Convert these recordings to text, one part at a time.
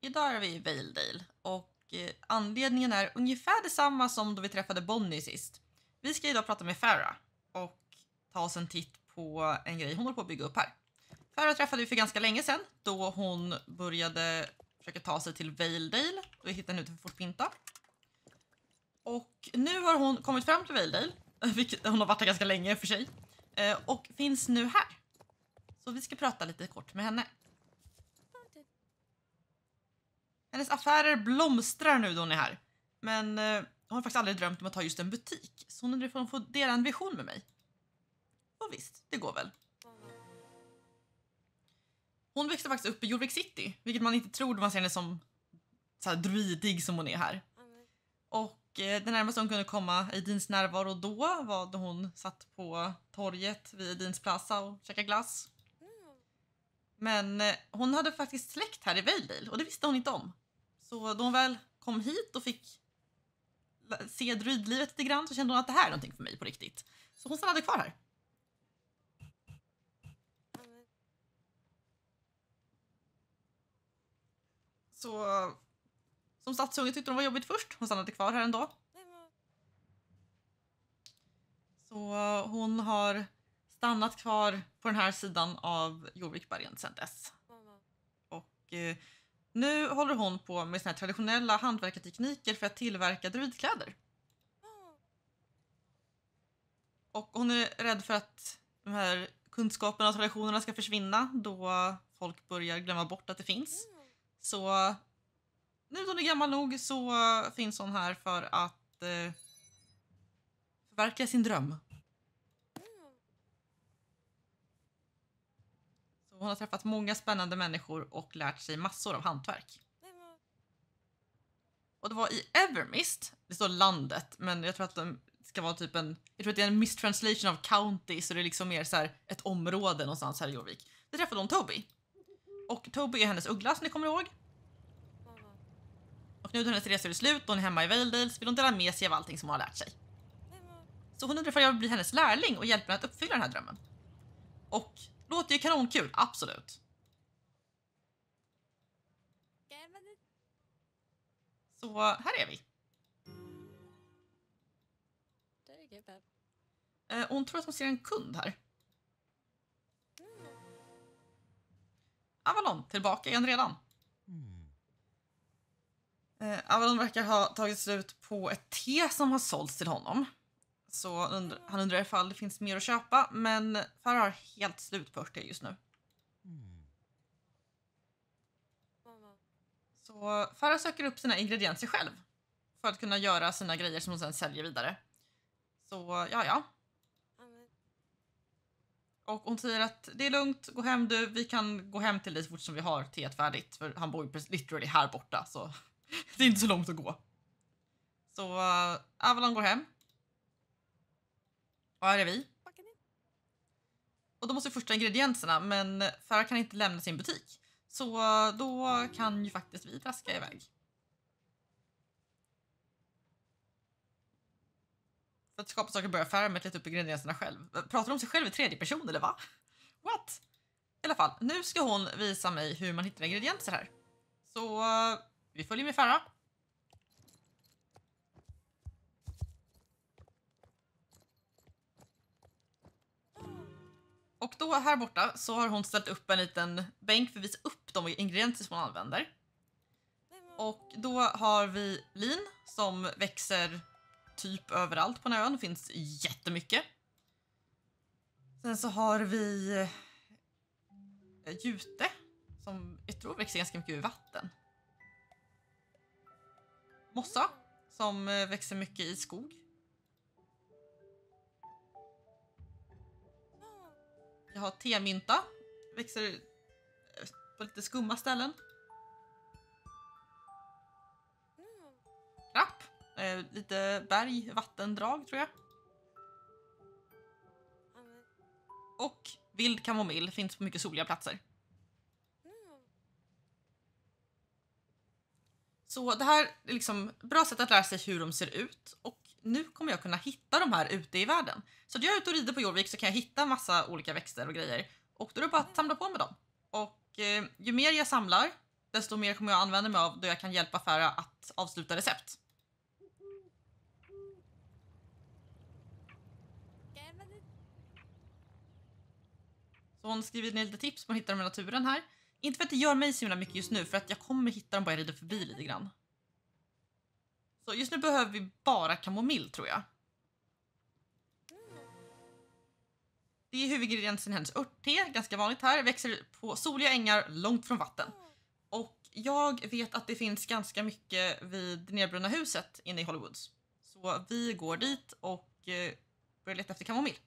Idag är vi i Valedale och anledningen är ungefär detsamma som då vi träffade Bonnie sist. Vi ska idag prata med Farah och ta oss en titt på en grej hon håller på att bygga upp här. Farah träffade vi för ganska länge sedan då hon började försöka ta sig till Valedale. Då vi hittade henne ute för Fort Pinta. Och nu har hon kommit fram till Valedale, vilket hon har varit här ganska länge för sig, och finns nu här. Så vi ska prata lite kort med henne. Hennes affärer blomstrar nu då hon är här. Men hon har faktiskt aldrig drömt om att ha just en butik. Så hon undrar ifall hon får dela en vision med mig. Och visst, det går väl. Hon växte faktiskt upp i Jorvik City. Vilket man inte tror när man ser henne som så här druidig som hon är här. Och det närmaste hon kunde komma i Edins närvaro då var då hon satt på torget vid Edins plaza och käkade glass. Men hon hade faktiskt släkt här i Valedale och det visste hon inte om. Så då hon väl kom hit och fick se druidlivet lite grann så kände hon att det här är någonting för mig på riktigt. Så hon stannade kvar här. Så som stadsunge tyckte hon var jobbigt först. Hon stannade kvar här ändå. Så hon har stannat kvar på den här sidan av Jorvikbergen sedan dess. Och nu håller hon på med såna här traditionella hantverkartekniker för att tillverka druidkläder. Och hon är rädd för att de här kunskaperna och traditionerna ska försvinna då folk börjar glömma bort att det finns. Så nu då hon är gammal nog så finns hon här för att förverkliga sin dröm. Så hon har träffat många spännande människor och lärt sig massor av hantverk. Och det var i Evermist, det står landet, men jag tror att det ska vara typ jag tror att det är en mistranslation av county, så det är liksom mer så här ett område någonstans här i Jorvik. Det träffade hon Toby. Och Toby är hennes uggla som ni kommer ihåg. Och nu då hennes resa är slut och hon är hemma i Valedale så vill hon dela med sig av allting som hon har lärt sig. Så hon undrar ifall jag vill bli hennes lärling och hjälpa henne att uppfylla den här drömmen. Och låter ju kanonkul, absolut. Så här är vi. Hon tror att hon ser en kund här. Avalon, tillbaka igen redan. Avalon verkar ha tagit slut på ett te som har sålts till honom. Så han undrar ifall det finns mer att köpa, men Farah har helt slut på det just nu. Så Farah söker upp sina ingredienser själv för att kunna göra sina grejer som hon sedan säljer vidare. Så ja. Och hon säger att det är lugnt, gå hem du, vi kan gå hem till dig så fort som vi har teet färdigt. För han bor ju literally här borta, så det är inte så långt att gå. Så Avalon går hem. Och här är vi. Och då måste första ingredienserna, men Farah kan inte lämna sin butik. Så då kan ju faktiskt vi traska iväg. För att skapa saker börjar Farah med att leta upp ingredienserna själv. Pratar om sig själv i tredje person eller va? What? I alla fall, nu ska hon visa mig hur man hittar ingredienser här. Så vi följer med Farah. Och då här borta så har hon ställt upp en liten bänk för att visa upp de ingredienser som hon använder. Och då har vi lin som växer typ överallt på den här ön. Det finns jättemycket. Sen så har vi jute som jag tror växer ganska mycket i vatten. Mossa som växer mycket i skog. Jag har temynta. Växer på lite skumma ställen. Krapp. Lite berg, vattendrag tror jag. Och vild kamomill finns på mycket soliga platser. Så det här är liksom bra sätt att lära sig hur de ser ut. Och nu kommer jag kunna hitta de här ute i världen. Så när jag är ute och rider på Jorvik så kan jag hitta massa olika växter och grejer. Och då är det bara att samla på med dem. Och ju mer jag samlar, desto mer kommer jag använda mig av då jag kan hjälpa Farah att avsluta recept. Så hon skriver ner lite tips på att hitta dem i naturen här. Inte för att det gör mig så himla mycket just nu, för att jag kommer hitta dem bara jag rider förbi lite grann. Så just nu behöver vi bara kamomill, tror jag. Det är huvudingrediensen i hennes örtte, ganska vanligt här. Växer på soliga ängar långt från vatten. Och jag vet att det finns ganska mycket vid det nedbrunna huset inne i Hollywoods. Så vi går dit och börjar leta efter kamomill.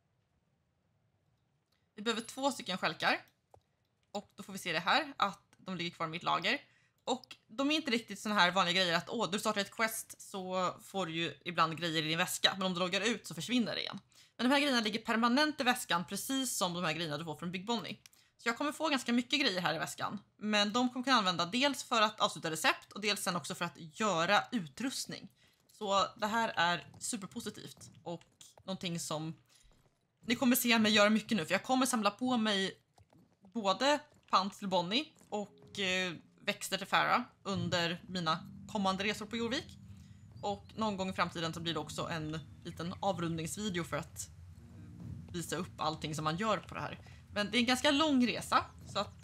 Vi behöver 2 stycken stjälkar. Och då får vi se det här, att de ligger kvar i mitt lager. Och de är inte riktigt såna här vanliga grejer att du startar ett quest så får du ju ibland grejer i din väska. Men om du loggar ut så försvinner det igen. Men de här grejerna ligger permanent i väskan, precis som de här grejerna du får från Big Bonnie. Så jag kommer få ganska mycket grejer här i väskan. Men de kommer kunna använda dels för att avsluta recept och dels sen också för att göra utrustning. Så det här är superpositivt och någonting som ni kommer se mig göra mycket nu. För jag kommer samla på mig både pant till Bonnie och växter till Farah under mina kommande resor på Jorvik. Och någon gång i framtiden så blir det också en liten avrundningsvideo för att visa upp allting som man gör på det här. Men det är en ganska lång resa så att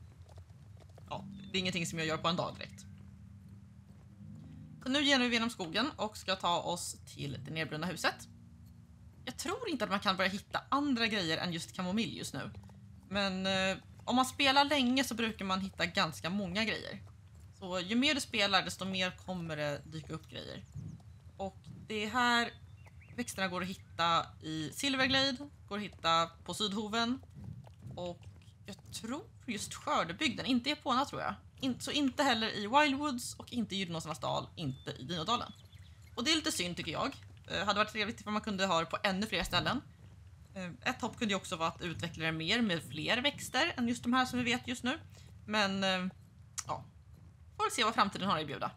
det är ingenting som jag gör på en dag direkt. Så nu ger vi genom skogen och ska ta oss till det nedbrunna huset. Jag tror inte att man kan börja hitta andra grejer än just kamomill just nu. Men om man spelar länge så brukar man hitta ganska många grejer. Så ju mer du spelar desto mer kommer det dyka upp grejer. Och det här växterna går att hitta i Silverglade, går att hitta på Sydhoven. Och jag tror just Skördebygden, inte i Epona tror jag. Så inte heller i Wildwoods och inte i Gyllenåsarnas dal, inte i Dinodalen. Och det är lite synd tycker jag. Hade varit trevligt om man kunde ha det på ännu fler ställen. Ett hopp kunde ju också vara att utveckla det mer med fler växter än just de här som vi vet just nu. Men får se vad framtiden har att erbjuda.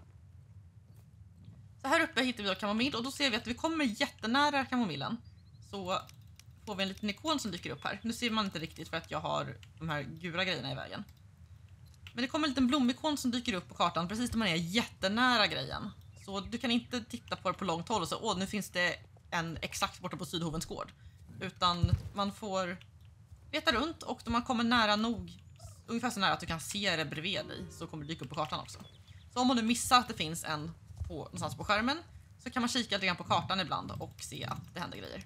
Så här uppe hittar vi då kamomill och då ser vi att vi kommer jättenära kamomillen. Så får vi en liten ikon som dyker upp här. Nu ser man inte riktigt för att jag har de här gula grejerna i vägen. Men det kommer en liten blomikon som dyker upp på kartan precis när man är jättenära grejen. Så du kan inte titta på det på långt håll och så nu finns det en exakt borta på Sydhovens gård. Utan man får leta runt och då man kommer nära nog, ungefär så nära att du kan se det bredvid dig, så kommer det dyka upp på kartan också. Så om du missar att det finns en någonstans på skärmen så kan man kika lite grann på kartan ibland och se att det händer grejer.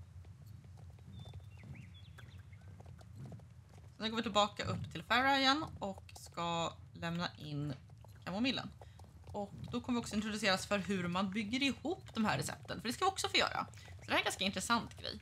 Så nu går vi tillbaka upp till Farah igen och ska lämna in kamomillen. Och då kommer vi också introduceras för hur man bygger ihop de här recepten, för det ska vi också få göra. Så det här är en ganska intressant grej.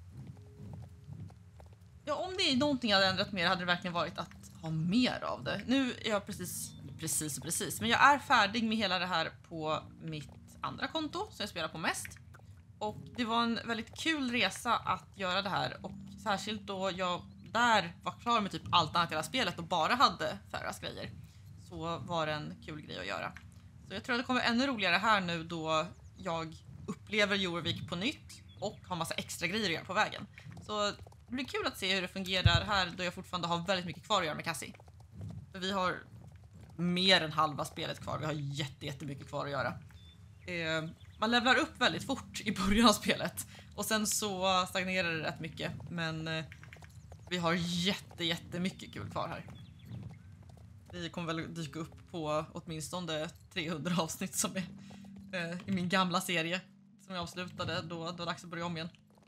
Ja, om det är någonting jag hade ändrat mer hade det verkligen varit att ha mer av det. Nu är jag precis, men jag är färdig med hela det här på mitt andra konto som jag spelar på mest. Och det var en väldigt kul resa att göra det här och särskilt då jag där var klar med typ allt annat i hela spelet och bara hade Farahs grejer. Så var det en kul grej att göra. Så jag tror att det kommer ännu roligare här nu då jag upplever Jorvik på nytt och har massa extra grejer att göra på vägen. Så det blir kul att se hur det fungerar här då jag fortfarande har väldigt mycket kvar att göra med Cassie. För vi har mer än halva spelet kvar. Vi har jättemycket kvar att göra. Man levlar upp väldigt fort i början av spelet. Och sen så stagnerar det rätt mycket. Men vi har jättemycket kul kvar här. Vi kommer väl dyka upp på åtminstone 300 avsnitt som är i min gamla serie. Som jag avslutade då det var dags att börja om igen.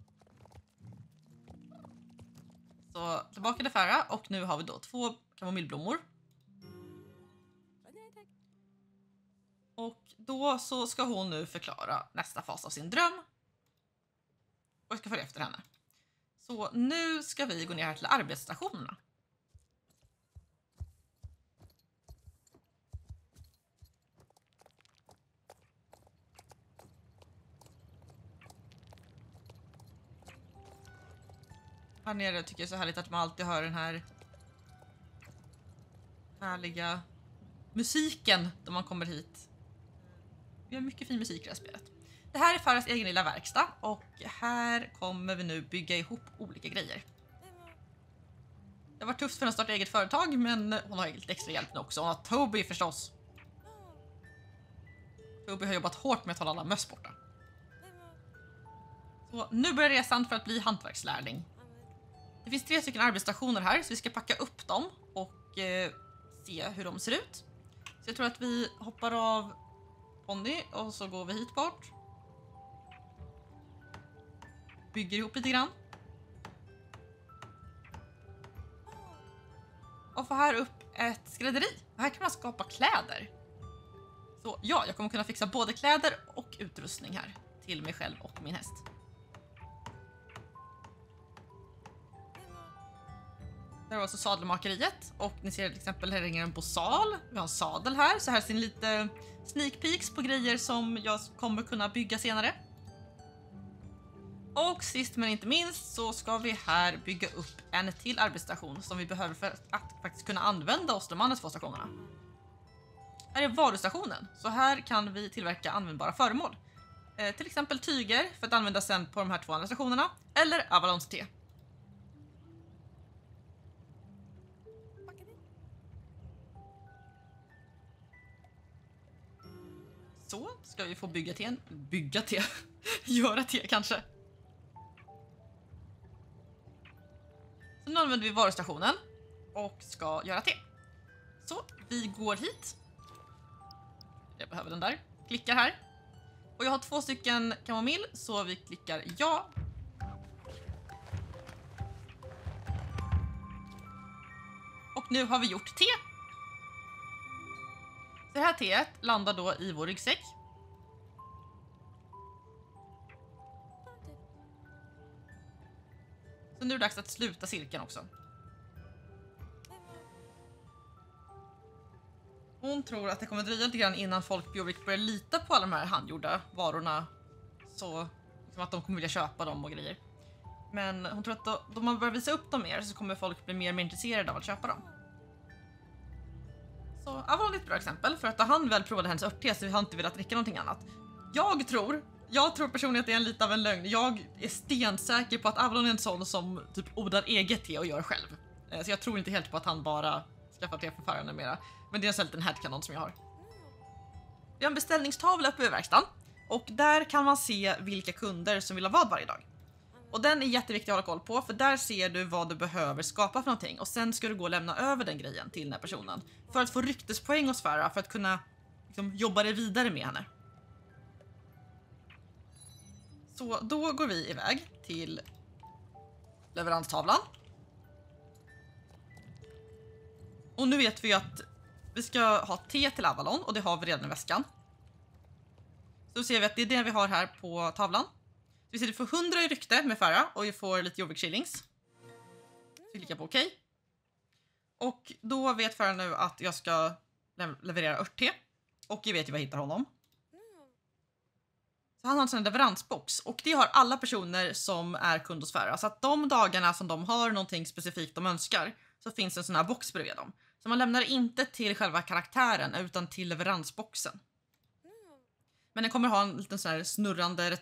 Så tillbaka till Farah och nu har vi då 2 kamomillblommor. Och då så ska hon nu förklara nästa fas av sin dröm. Och jag ska följa efter henne. Så nu ska vi gå ner här till arbetsstationerna. Här nere tycker jag så härligt att man alltid hör den här härliga musiken då man kommer hit. Vi har mycket fin musik i det här spelet. Det här är Farahs egen lilla verkstad och här kommer vi nu bygga ihop olika grejer. Det var tufft för henne att starta eget företag, men hon har lite extra hjälp nu också. Hon har Toby förstås. Toby har jobbat hårt med att hålla alla möss borta. Så nu börjar resan för att bli hantverkslärling. Det finns 3 stycken arbetsstationer här, så vi ska packa upp dem och se hur de ser ut. Så jag tror att vi hoppar av Ponny och så går vi hit bort. Bygger ihop lite grann. Och får här upp ett skrädderi. Här kan man skapa kläder. Så ja, jag kommer kunna fixa både kläder och utrustning här till mig själv och min häst. Där var alltså sadelmakeriet och ni ser till exempel här hänger en bosal. Vi har en sadel här, så här ser ni lite sneak peeks på grejer som jag kommer kunna bygga senare. Och sist men inte minst så ska vi här bygga upp en till arbetsstation som vi behöver för att faktiskt kunna använda oss de andra 2 stationerna. Här är varustationen, så här kan vi tillverka användbara föremål. Till exempel tyger för att använda sen på de här 2 andra stationerna, eller Avalons te. Så ska vi få bygga te, göra te kanske. Så nu använder vi varustationen och ska göra te. Så vi går hit. Jag behöver den där. Klickar här. Och jag har 2 stycken kamomill, så vi klickar ja. Och nu har vi gjort te. Så det här teet landar då i vår ryggsäck. Så nu är det dags att sluta cirkeln också. Hon tror att det kommer dröja lite grann innan folk på Jorvik börjar lita på alla de här handgjorda varorna. Så liksom att de kommer vilja köpa dem och grejer. Men hon tror att då man börjar visa upp dem mer så kommer folk bli mer och mer intresserade av att köpa dem. Så Avalon är ett bra exempel, för att han väl provade hennes örtte så vi har inte velat dricka någonting annat. Jag tror personligen att det är lite av en lögn. Jag är stensäker på att Avalon är en sån som typ odlar eget te och gör själv. Så jag tror inte helt på att han bara skaffar te för Farah mera. Men det är en sån liten headcanon som jag har. Vi har en beställningstavla uppe i verkstaden. Och där kan man se vilka kunder som vill ha vad varje dag. Och den är jätteviktig att hålla koll på, för där ser du vad du behöver skapa för någonting. Och sen ska du gå och lämna över den grejen till den här personen. För att få ryktespoäng hos Farah, för att kunna liksom, jobba dig vidare med henne. Så då går vi iväg till leveranstavlan. Och nu vet vi att vi ska ha te till Avalon, och det har vi redan i väskan. Så ser vi att det är det vi har här på tavlan. Så vi ser att vi får 100 i rykte med Farah och vi får lite Jorvik shillings. Så vi klickar på okej. Och då vet Farah nu att jag ska leverera örtte. Och jag vet ju var jag hittar honom. Så han har en sån leveransbox, och det har alla personer som är kund hos Farah. Så att de dagarna som de har någonting specifikt de önskar, så finns en sån här box bredvid dem. Så man lämnar inte till själva karaktären utan till leveransboxen. Men den kommer ha en liten sån här snurrande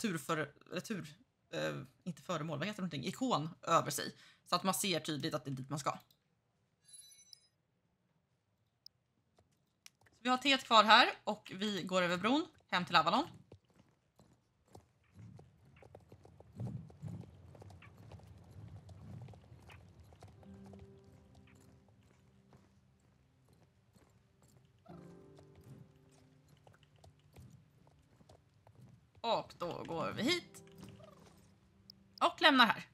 inte föremål, vad heter det någonting? Ikon över sig. Så att man ser tydligt att det är dit man ska. Så vi har teet kvar här och vi går över bron hem till Avalon. Och då går vi hit. Och lämnar här.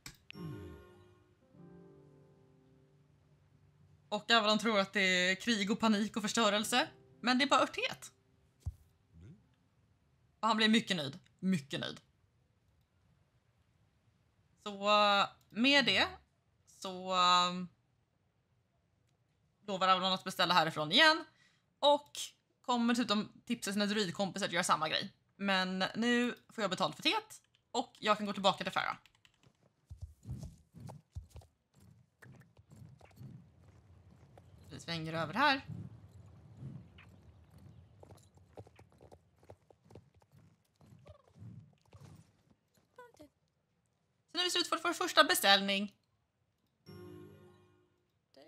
Och Avalon tror att det är krig och panik och förstörelse. Men det är bara örthet. Och han blir mycket nöjd. Mycket nöjd. Så med det så lovar Avalon att beställa härifrån igen. Och kommer dessutom tipsa sina druidkompisar att göra samma grej. Men nu får jag betalt för teet och jag kan gå tillbaka till Farah. Vi svänger över här. Så nu är vi slut för vår första beställning.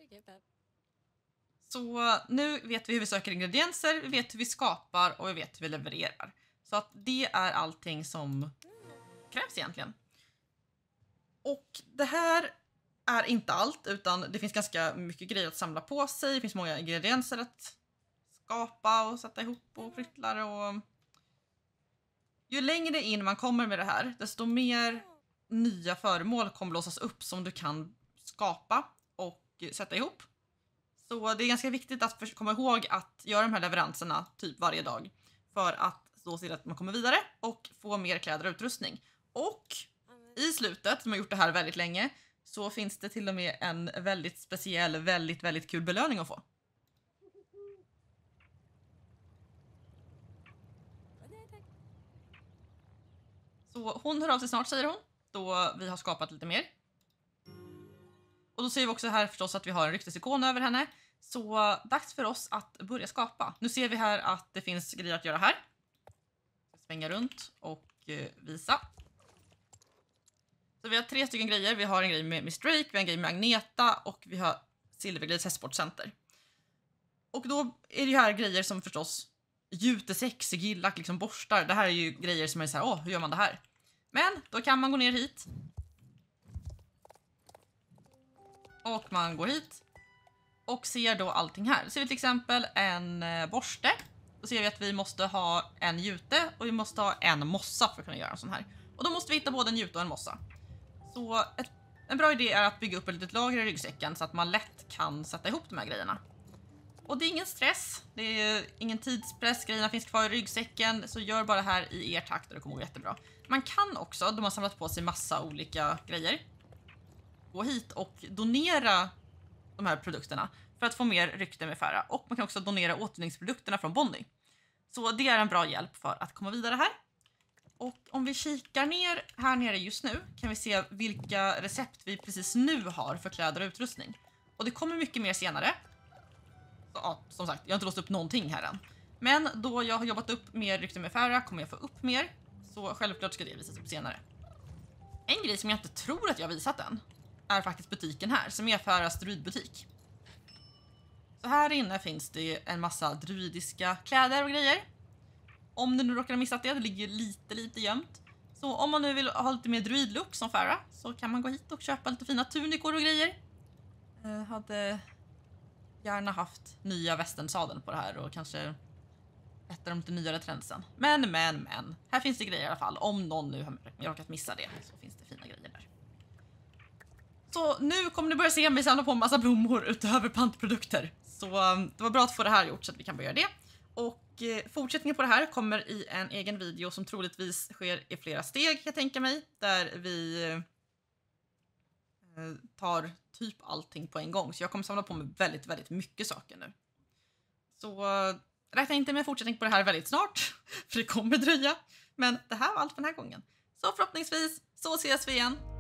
Så nu vet vi hur vi söker ingredienser, vi vet hur vi skapar och vi vet hur vi levererar. Så att det är allting som krävs egentligen. Och det här är inte allt, utan det finns ganska mycket grejer att samla på sig. Det finns många ingredienser att skapa och sätta ihop och pryttlar. Och ju längre in man kommer med det här, desto mer nya föremål kommer låsas upp som du kan skapa och sätta ihop. Så det är ganska viktigt att komma ihåg att göra de här leveranserna typ varje dag. För att då se att man kommer vidare och få mer kläder och utrustning. Och i slutet, som har gjort det här väldigt länge, så finns det till och med en väldigt speciell, väldigt kul belöning att få. Så hon hör av sig snart, säger hon, då vi har skapat lite mer. Och då ser vi också här förstås att vi har en ryktesikon över henne. Så dags för oss att börja skapa. Nu ser vi här att det finns grejer att göra här. Svänga runt och visa. Så vi har 3 stycken grejer. Vi har en grej med Miss Drake, vi har en grej med Agneta och vi har Silverglades hästsportcenter. Och då är det ju här grejer som förstås jutesäck, sigillack, liksom borstar. Det här är ju grejer som är så här, hur gör man det här? Men då kan man gå ner hit. Och man går hit. Och ser då allting här. Så ser vi till exempel en borste. Då ser vi att vi måste ha en jute och vi måste ha en mossa för att kunna göra en sån här. Och då måste vi hitta både en jute och en mossa. Så en bra idé är att bygga upp ett litet lager i ryggsäcken så att man lätt kan sätta ihop de här grejerna. Och det är ingen stress, det är ingen tidspress, grejerna finns kvar i ryggsäcken, så gör bara det här i er takt och det kommer gå jättebra. Man kan också, de har samlat på sig massa olika grejer, gå hit och donera de här produkterna för att få mer rykte med Farah. Och man kan också donera återvinningsprodukterna från Bonnie. Så det är en bra hjälp för att komma vidare här. Och om vi kikar ner här nere just nu kan vi se vilka recept vi precis nu har för kläder och utrustning. Och det kommer mycket mer senare. Så, ja, som sagt, jag har inte låst upp någonting här än. Men då jag har jobbat upp mer rykte med Farah kommer jag få upp mer. Så självklart ska det visas upp senare. En grej som jag inte tror att jag har visat än är faktiskt butiken här, som är Farahs druidbutik. Så här inne finns det en massa druidiska kläder och grejer. Om du nu råkar ha missat det ligger lite gömt. Så om man nu vill ha lite mer druidlook som Farah så kan man gå hit och köpa lite fina tunikor och grejer. Hade gärna haft nya västernsadeln på det här och kanske ett av de lite nyare trendsen. Men. Här finns det grejer i alla fall. Om någon nu har råkat missa det så finns det fina grejer där. Så nu kommer ni börja se mig samla på en massa blommor utöver pantprodukter. Så det var bra att få det här gjort så att vi kan börja det. Och fortsättningen på det här kommer i en egen video som troligtvis sker i flera steg, kan jag tänka mig. Där vi tar typ allting på en gång. Så jag kommer samla på mig väldigt mycket saker nu. Så räkna inte med fortsättning på det här väldigt snart. För det kommer dröja. Men det här var allt för den här gången. Så förhoppningsvis så ses vi igen.